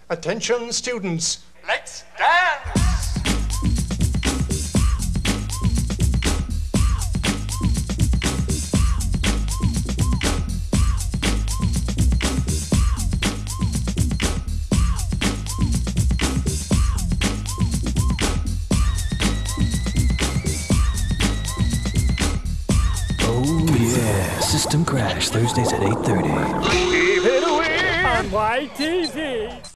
Attention students, Let's dance! Oh yeah, System Crash, Thursdays at 8:30. On YTV.